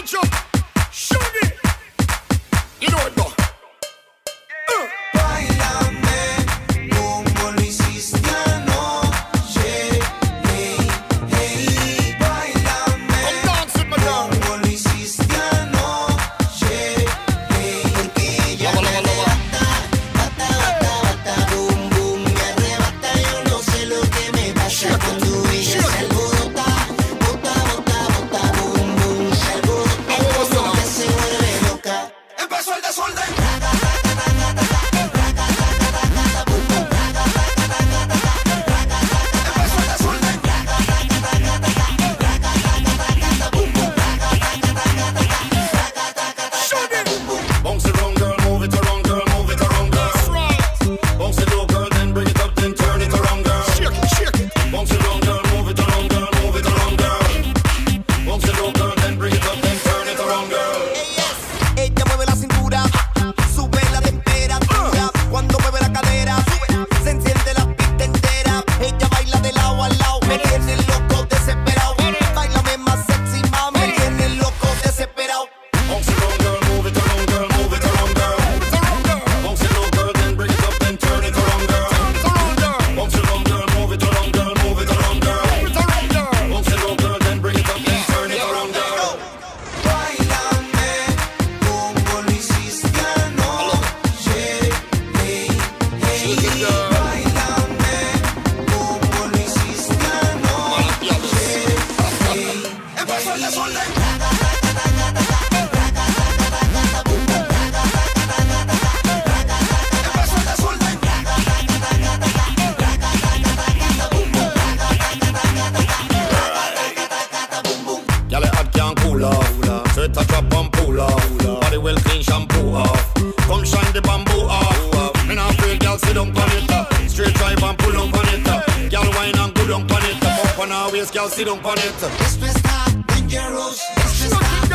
Sweat a drop and pull off. Body well clean, shampoo off. Come shine the bamboo off. Me not afraid, girl, sit down on it. Straight drive and pull up on it. Girl, wine and go down on it. Bump on her waist, girl, sit down on it. Esto está dangerous. Esto está